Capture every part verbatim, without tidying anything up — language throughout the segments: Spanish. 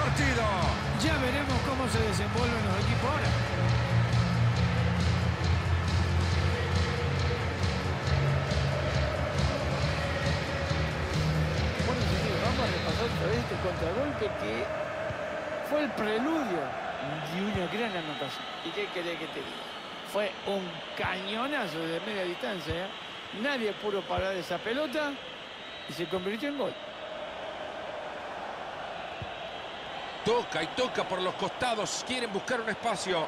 partido. Ya veremos cómo se desenvuelven los equipos ahora. Bueno, señores, vamos a repasar otra vez este contragolpe que fue el preludio de una gran anotación. ¿Y qué querés que te diga? Fue un cañonazo de media distancia, ¿eh? Nadie pudo parar esa pelota y se convirtió en gol. Toca y toca por los costados. Quieren buscar un espacio.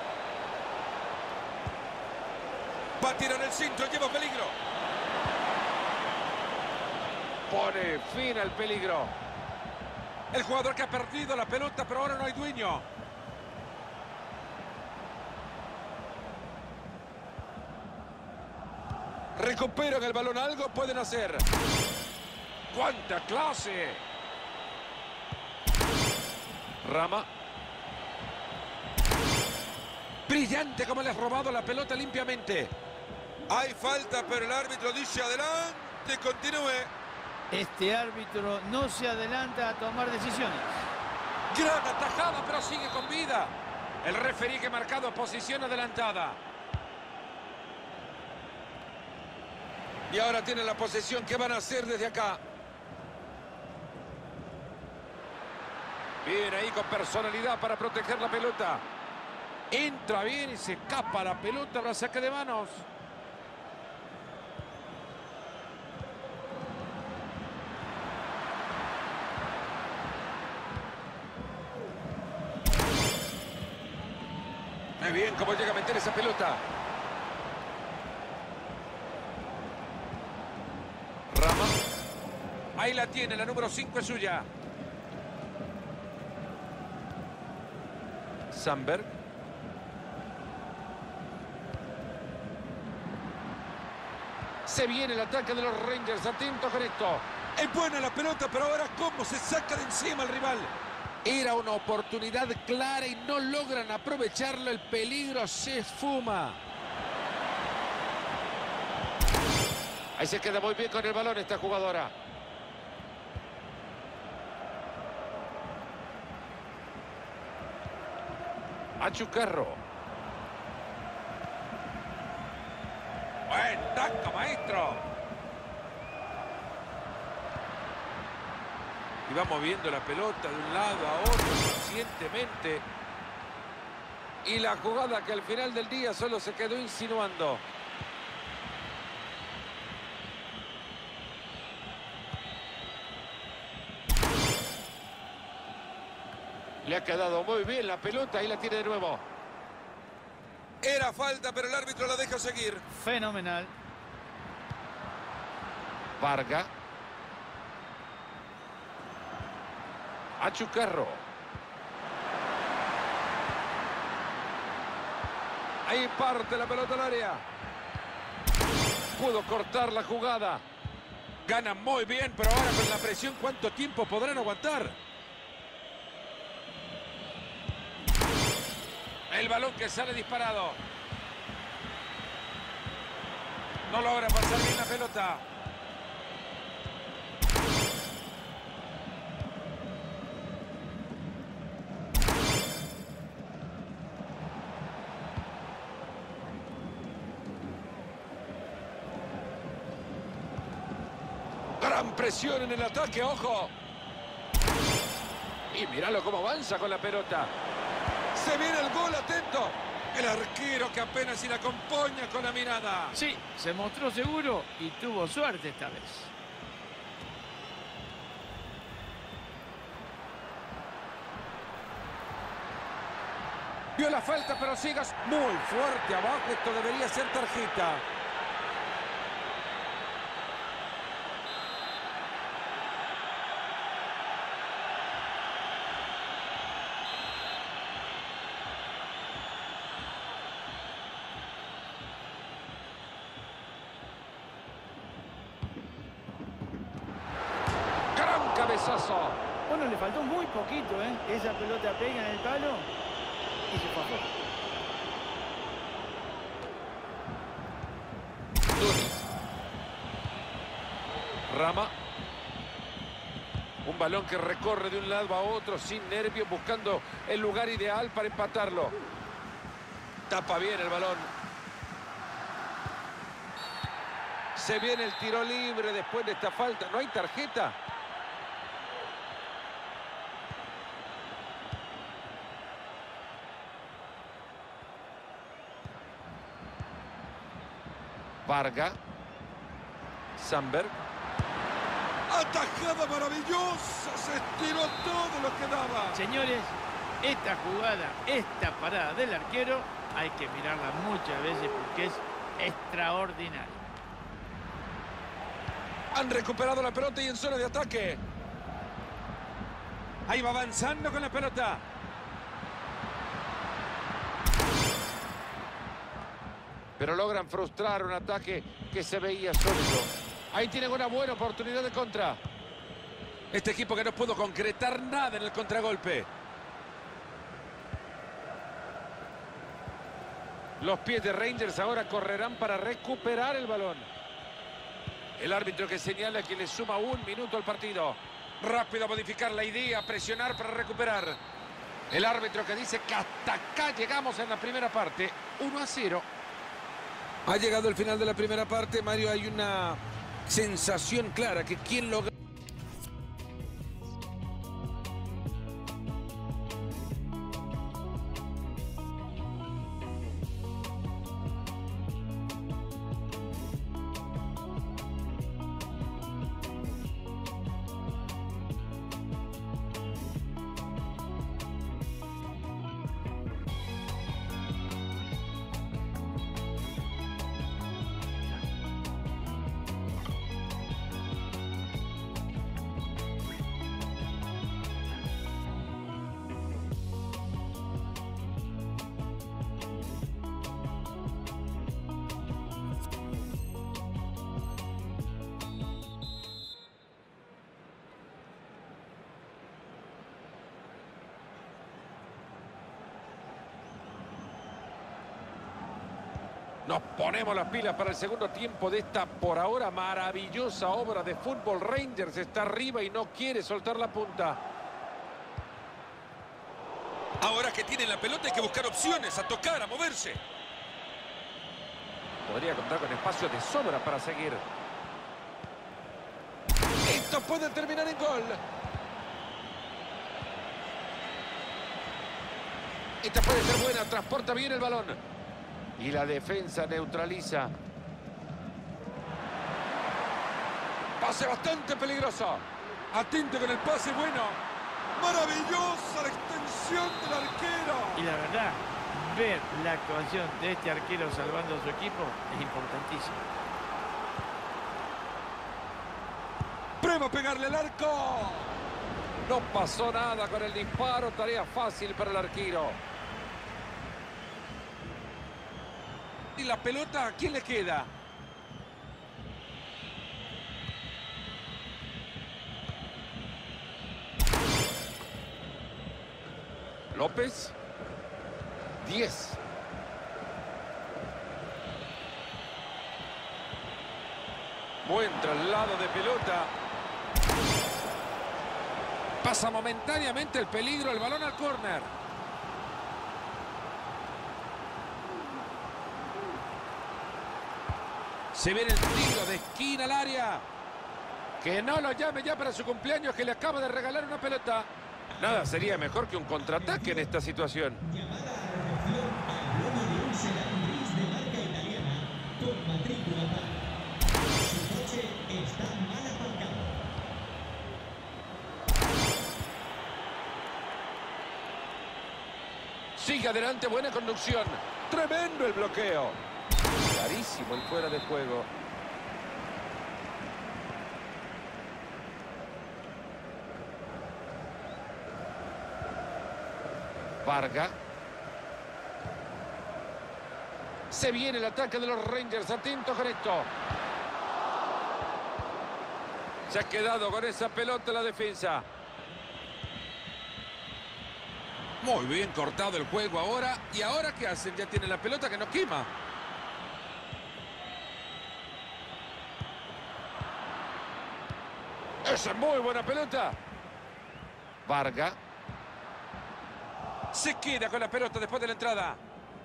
Va a tirar el centro. Lleva peligro. Pone fin al peligro. El jugador que ha perdido la pelota, pero ahora no hay dueño. Recuperan el balón. Algo pueden hacer. ¡Cuánta clase! Rama. Brillante como le has robado la pelota limpiamente. Hay falta, pero el árbitro dice adelante, continúe. Este árbitro no se adelanta a tomar decisiones. Gran atajada, pero sigue con vida. El referí que ha marcado posición adelantada. Y ahora tienen la posesión. ¿Qué van a hacer desde acá? Bien ahí con personalidad para proteger la pelota. Entra bien y se escapa la pelota. La saque de manos. Muy bien cómo llega a meter esa pelota. Rama. Ahí la tiene, la número cinco es suya. Sandberg. Se viene el ataque de los Rangers. Atento con esto. Es buena la pelota, pero ahora cómo se saca de encima al rival. Era una oportunidad clara y no logran aprovecharlo. El peligro se esfuma. Ahí se queda muy bien con el balón esta jugadora. Achucarro. Buen taco, maestro. Y va moviendo la pelota de un lado a otro conscientemente. Y la jugada que al final del día solo se quedó insinuando. Le ha quedado muy bien la pelota y la tiene de nuevo. Era falta, pero el árbitro la deja seguir. Fenomenal. Varga. Achucarro. Ahí parte la pelota al área. Pudo cortar la jugada. Gana muy bien, pero ahora con la presión, ¿cuánto tiempo podrán aguantar? El balón que sale disparado. No logra pasar bien la pelota. Gran presión en el ataque, ojo. Y míralo cómo avanza con la pelota. Se viene el gol, atento. El arquero que apenas si la acompaña con la mirada. Sí, se mostró seguro y tuvo suerte esta vez. Vio la falta, pero sigas muy fuerte abajo. Esto debería ser tarjeta. Gran cabezazo. Bueno, le faltó muy poquito, ¿eh? Esa pelota pega en el palo y se fue afuera. Rama. Un balón que recorre de un lado a otro sin nervios, buscando el lugar ideal para empatarlo. Tapa bien el balón. Se viene el tiro libre después de esta falta. ¿No hay tarjeta? Varga. Samberg. ¡Atajada maravillosa! Se estiró todo lo que daba. Señores, esta jugada, esta parada del arquero, hay que mirarla muchas veces porque es extraordinaria. Han recuperado la pelota y en zona de ataque. Ahí va avanzando con la pelota. Pero logran frustrar un ataque que se veía sólido. Ahí tienen una buena oportunidad de contra. Este equipo que no pudo concretar nada en el contragolpe. Los pies de Rangers ahora correrán para recuperar el balón. El árbitro que señala que le suma un minuto al partido. Rápido a modificar la idea, presionar para recuperar. El árbitro que dice que hasta acá llegamos en la primera parte. uno a cero. Ha llegado el final de la primera parte, Mario. Hay una sensación clara que quien logra... Nos ponemos las pilas para el segundo tiempo de esta, por ahora, maravillosa obra de fútbol. Rangers está arriba y no quiere soltar la punta. Ahora que tienen la pelota hay que buscar opciones, a tocar, a moverse. Podría contar con espacio de sobra para seguir. Esto puede terminar en gol. Esta puede ser buena, transporta bien el balón. Y la defensa neutraliza. Pase bastante peligroso. Atento con el pase bueno. Maravillosa la extensión del arquero. Y la verdad, ver la actuación de este arquero salvando a su equipo es importantísimo. Prueba a pegarle al arco. No pasó nada con el disparo, tarea fácil para el arquero. ¿Y la pelota a quién le queda? López. diez. Buen traslado de pelota. Pasa momentáneamente el peligro, el balón al córner. Se viene el tiro de esquina al área. Que no lo llame ya para su cumpleaños, que le acaba de regalar una pelota. Nada sería mejor que un contraataque en esta situación. Sigue adelante, buena conducción. Tremendo el bloqueo. Clarísimo el fuera de juego. Varga. Se viene el ataque de los Rangers. Atento con esto. Se ha quedado con esa pelota la defensa. Muy bien cortado el juego ahora. ¿Y ahora qué hacen? Ya tienen la pelota que no quema. Esa es muy buena pelota. Varga. Se queda con la pelota después de la entrada.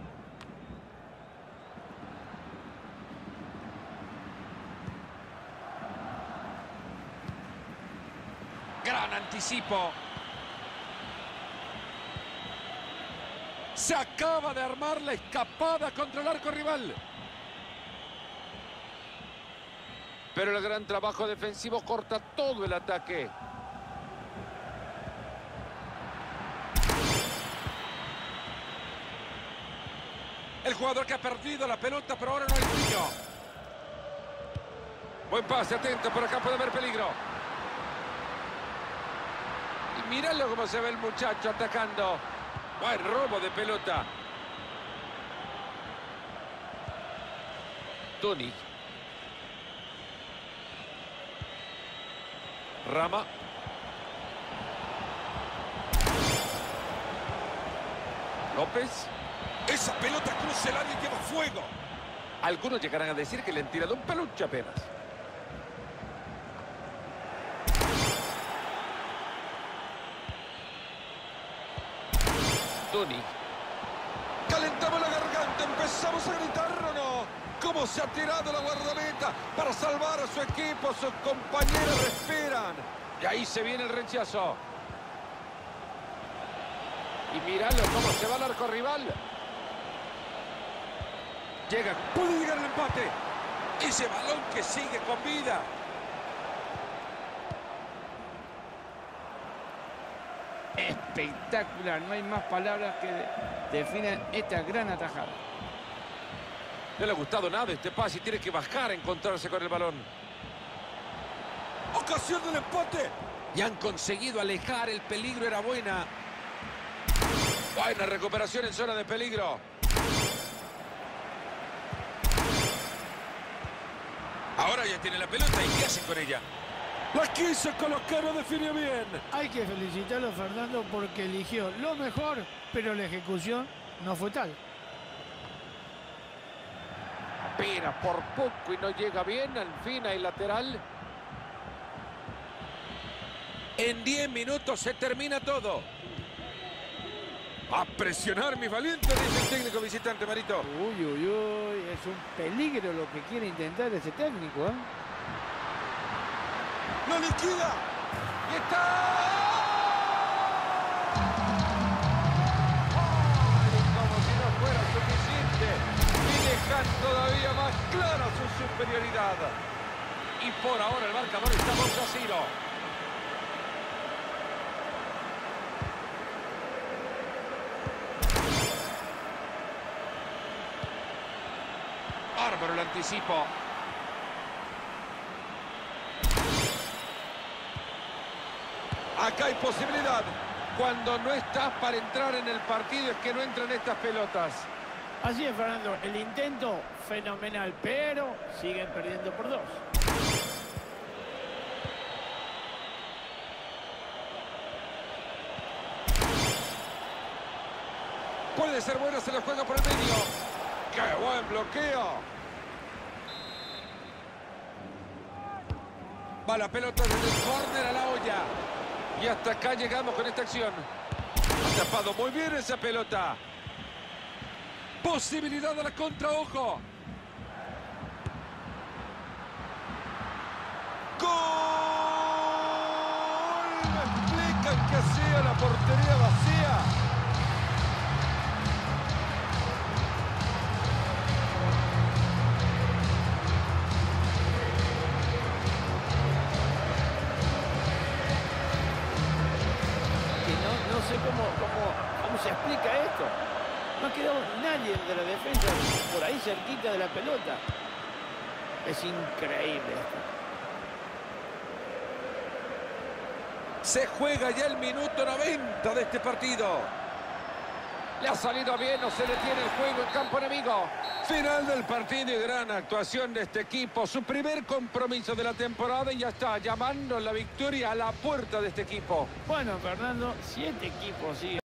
Gran anticipo. Se acaba de armar la escapada contra el arco rival. Pero el gran trabajo defensivo corta todo el ataque. El jugador que ha perdido la pelota, pero ahora no hay niño. Buen pase, atento, por acá puede haber peligro. Y míralo cómo se ve el muchacho atacando. Buen robo de pelota. Toni. Rama. López. Esa pelota cruza el área y lleva fuego. Algunos llegarán a decir que le han tirado un peluche apenas. Toni. Calentamos la garganta, empezamos a gritar o no. Cómo se ha tirado la guardameta para salvar a su equipo, sus compañeros respiran. Y ahí se viene el rechazo. Y míralo cómo se va al arco rival. Llega, puede llegar el empate. Ese balón que sigue con vida. Espectacular, no hay más palabras que definan esta gran atajada. No le ha gustado nada este pase y tiene que bajar a encontrarse con el balón. Ocasión del empate. Y han conseguido alejar, el peligro era buena. Buena recuperación en zona de peligro. Ahora ya tiene la pelota y ¿qué hacen con ella? La quiso colocar, no definió bien. Hay que felicitarlo a Fernando porque eligió lo mejor, pero la ejecución no fue tal. Apenas por poco y no llega bien, al fin hay lateral. En diez minutos se termina todo. A presionar, mis valientes, dice el técnico visitante, Marito. Uy, uy, uy, es un peligro lo que quiere intentar ese técnico, ¿eh? ¡Lo liquida! ¡Y está! ¡Ay! Como si no fuera suficiente. Y dejan todavía más clara su superioridad. Y por ahora el marcador está dos a cero. Bárbaro el anticipo. Acá hay posibilidad. Cuando no estás para entrar en el partido es que no entran estas pelotas. Así es, Fernando, el intento fenomenal, pero siguen perdiendo por dos. Puede ser bueno, se lo juega por el medio. ¡Qué buen bloqueo! Va la pelota desde el córner a la olla. Y hasta acá llegamos con esta acción. Ha tapado muy bien esa pelota. Posibilidad de la contra, ojo. ¡Gol! Me explican que hacía la portería vacía. No sé cómo, cómo, cómo se explica esto. No ha quedado nadie de la defensa por ahí cerquita de la pelota. Es increíble esto. Se juega ya el minuto noventa de este partido. Le ha salido bien, no se detiene el juego en campo enemigo. Final del partido y gran actuación de este equipo. Su primer compromiso de la temporada y ya está llamando la victoria a la puerta de este equipo. Bueno, Fernando, si este equipo sigue